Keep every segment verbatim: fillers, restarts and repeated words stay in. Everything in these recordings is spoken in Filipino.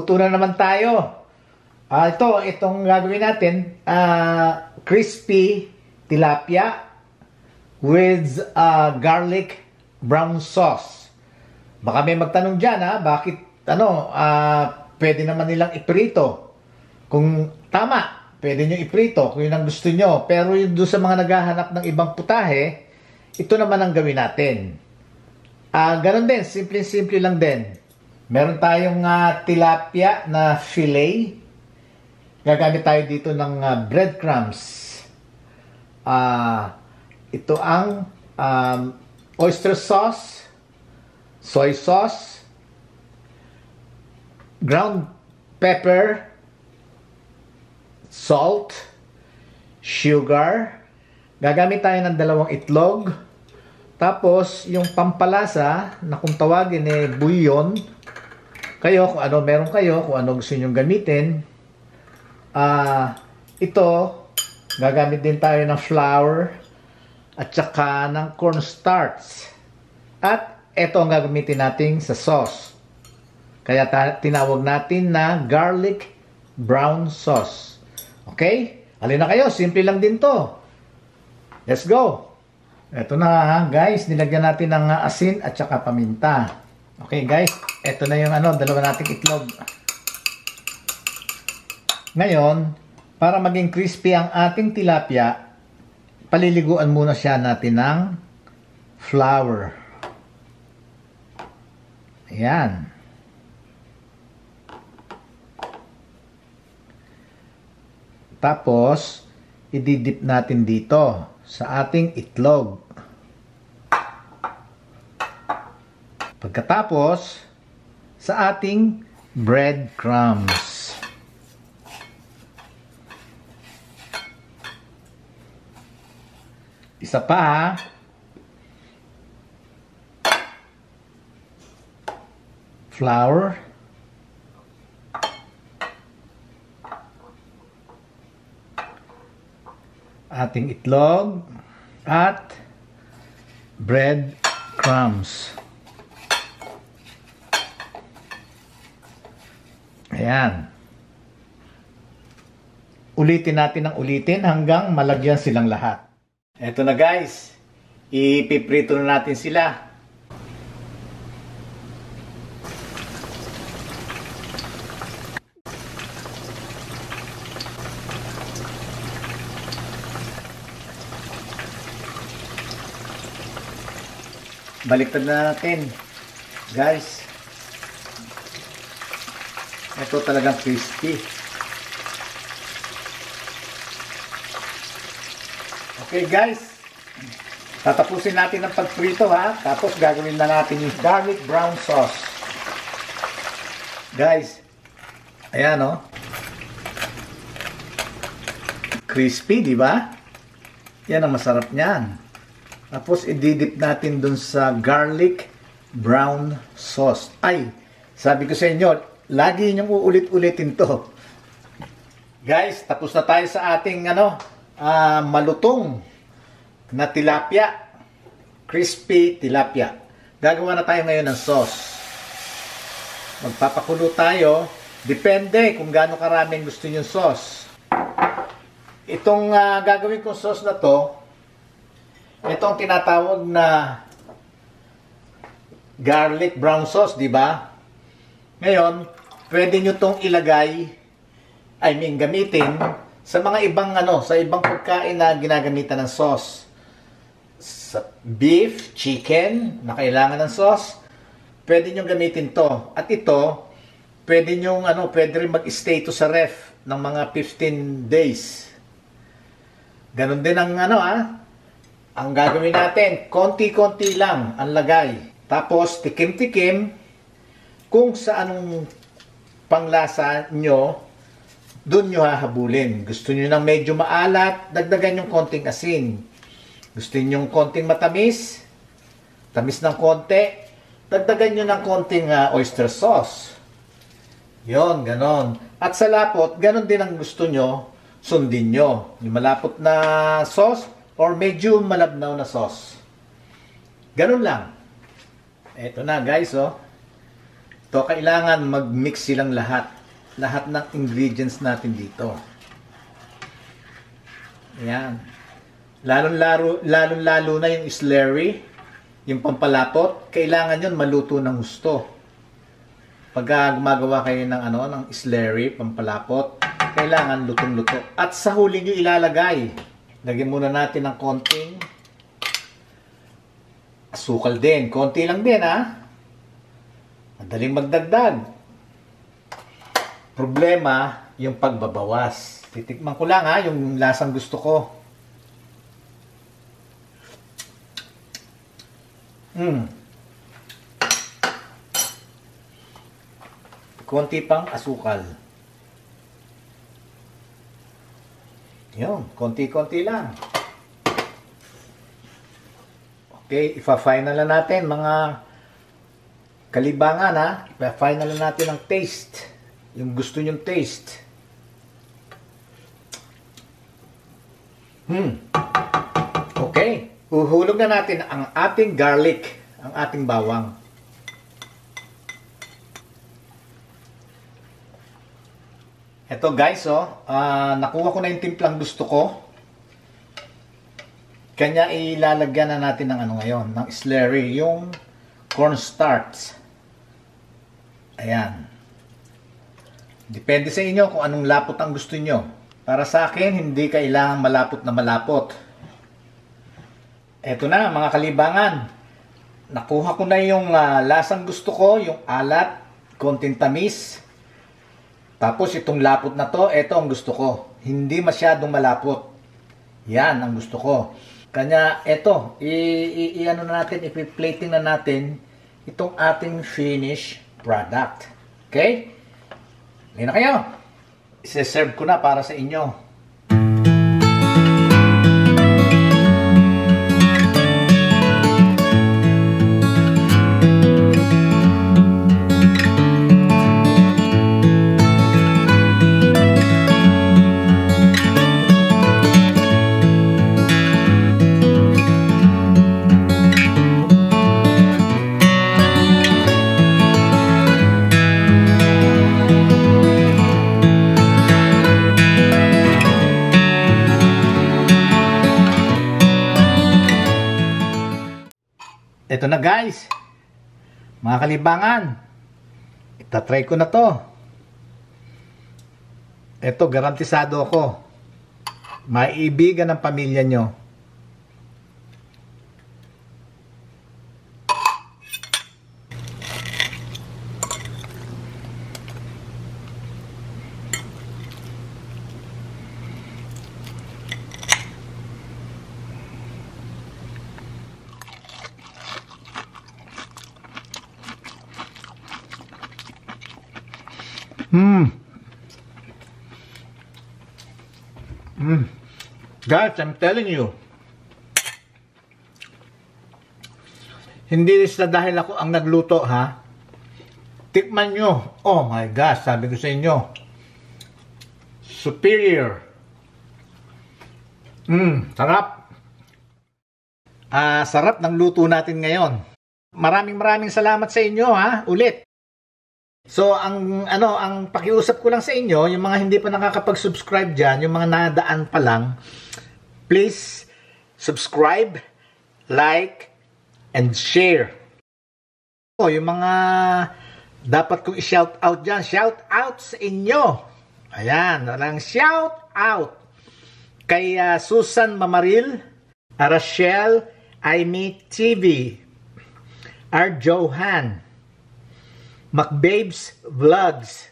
Luto na naman tayo. Uh, ito, itong gagawin natin, uh, crispy tilapia with uh, garlic brown sauce. Baka may magtanong dyan, ha? Bakit, ano, uh, pwede naman nilang iprito. Kung tama, pwede nyo iprito kung yun ang gusto nyo. Pero yung doon sa mga naghahanap ng ibang putahe, ito naman ang gawin natin. Uh, ganon din, simple-simple lang din. Meron tayong uh, tilapia na fillet. Gagamit tayo dito ng uh, breadcrumbs. Uh, ito ang um, oyster sauce, soy sauce, ground pepper, salt, sugar. Gagamit tayo ng dalawang itlog. Tapos, yung pampalasa, na kung tawagin eh, bouillon. Kayo, kung ano meron kayo, kung ano gusto nyo gamitin. Uh, ito, gagamit din tayo ng flour at saka ng cornstarch. At ito ang gagamitin natin sa sauce. Kaya tinawag natin na garlic brown sauce. Okay? Alin na kayo? Simple lang din to. Let's go! Ito na guys, nilagyan natin ng asin at saka paminta. Okay guys, ito na yung ano, dalawa nating itlog. Ngayon, para maging crispy ang ating tilapia, paliliguan muna siya natin ng flour. Ayan. Tapos, ididip natin dito sa ating itlog. Pagkatapos, sa ating breadcrumbs. Isa pa ha. Flour. Ating itlog. At breadcrumbs. Ayan. Ulitin natin ang ulitin hanggang malagyan silang lahat. Eto na guys, ipiprito na natin sila. Baliktad na natin. Guys, ito talagang crispy. Okay guys, tatapusin natin ang pagprito ha. Tapos gagawin na natin yung garlic brown sauce. Guys, ayan o. Oh. Crispy, di ba? Yan ang masarap niyan. Tapos ididip natin dun sa garlic brown sauce. Ay, sabi ko sa inyo, lagi niyong uulit-ulitin to. Guys, tapos na tayo sa ating ano, Uh, malutong na tilapia, crispy tilapia. Gagawa na tayo ngayon ng sauce. Magpapakulo tayo, depende kung gaano karaming gusto niyo sauce. Itong uh, gagawin kong sauce na to, itong tinatawag na garlic brown sauce, di ba? Ngayon, pwede nyo tong ilagay, I mean gamitin sa mga ibang ano, sa ibang pagkain na ginagamitan ng sauce. Sa beef, chicken, na kailangan ng sauce, pwede nyo gamitin to. At ito, pwede nyo, ano, pwede rin mag-stay to sa ref ng mga fifteen days. Ganon din ang ano, ah. Ang gagawin natin, konti-konti lang ang lagay. Tapos, tikim-tikim kung sa anong panglasa nyo, doon nyo hahabulin. Gusto nyo ng medyo maalat, dagdagan yung konting asin. Gusto nyo yung konting matamis, tamis ng konti, dagdagan nyo ng konting uh, oyster sauce. Yon, ganon. At sa lapot, ganon din ang gusto nyo, sundin nyo. Yung malapot na sauce or medyo malabnaw na sauce. Ganon lang. Eto na guys, oh. To kailangan mag-mix silang lahat. Lahat ng ingredients natin dito. Ayan. Lalong-lalo, lalong-lalo na yung slurry, yung pampalapot, kailangan yun maluto ng gusto. Pag gumagawa kayo ng, ano, ng slurry, pampalapot, kailangan lutong-luto. At sa huli nyo ilalagay. Lagyan muna natin ng konting asukal din. Konti lang din, ha? Madaling magdagdag. Problema, yung pagbabawas. Titikman ko lang, ha, yung lasang gusto ko. Hmm. Konti pang asukal. Yun, konti-konti lang. Okay, ipa-final na natin mga kalibangan, ha. Ipa-final na natin ang taste. Yung gusto nyong taste. Hmm. Okay. Uhulog na natin ang ating garlic, ang ating bawang. Ito guys, oh, uh, nakuha ko na yung timplang gusto ko. Kanya ilalagyan na natin ng ano ngayon, ng slurry, yung cornstarch. Ayan. Depende sa inyo kung anong lapot ang gusto nyo. Para sa akin, hindi kailangan malapot na malapot. Eto na mga kalibangan. Nakuha ko na yung uh, lasang gusto ko, yung alat, konting tamis. Tapos itong lapot na to, eto ang gusto ko. Hindi masyadong malapot. Yan ang gusto ko. Kanya eto, i-ano na natin, ipi-plating na natin itong ating finished product. Okay? Ngayon na kayo. I-serve ko na para sa inyo. Ito na guys, mga kalibangan, itatry ko na to. Ito, garantisado ako, maiibigan ng pamilya nyo. Hmm. Hmm. Guys, I'm telling you. Hindi sa dahil ako ang nagluto, ha? Tikman nyo. Oh my gosh, sabi ko sa inyo. Superior. Hmm, sarap. Ah, sarap ng luto natin ngayon. Maraming maraming salamat sa inyo, ha? Ulit. So, ang ano, ang pakiusap ko lang sa inyo, yung mga hindi pa nakakapag-subscribe dyan, yung mga nadaan pa lang, please subscribe, like, and share. O, yung mga dapat kong i-shout out dyan, shout out sa inyo. Ayan, walang shout out kay uh, Susan Mamaril, Rachel Aimee T V, R. Johan, McBabes Vlogs,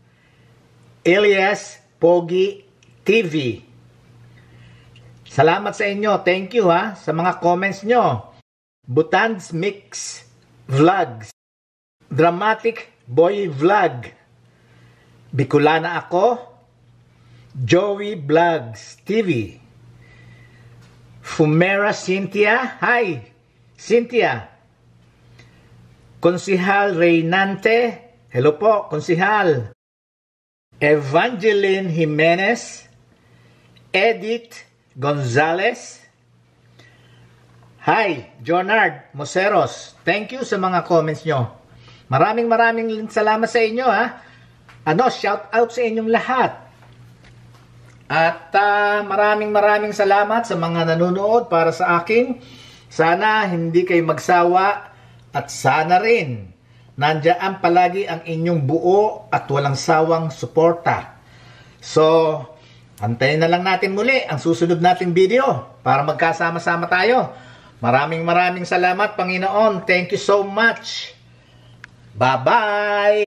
Elias Pogi T V. Salamat sa inyo. Thank you, ha, sa mga comments nyo. Butan's Mix Vlogs, Dramatic Boy Vlog, Bicolana Ako, Joey Vlogs T V, Fumera Cynthia. Hi, Cynthia. Konsihal Reynante. Hello po, Konsihal. Evangeline Jimenez. Edith Gonzalez. Hi, Jonard Moseros. Thank you sa mga comments nyo. Maraming maraming salamat sa inyo, ha. Ano, shout out sa inyong lahat. At uh, maraming maraming salamat sa mga nanonood para sa akin. Sana hindi kayo magsawa at sana rin nandiyan palagi ang inyong buo at walang sawang suporta. So, antayin na lang natin muli ang susunod nating video para magkasama-sama tayo. Maraming maraming salamat, Panginoon. Thank you so much. Bye-bye!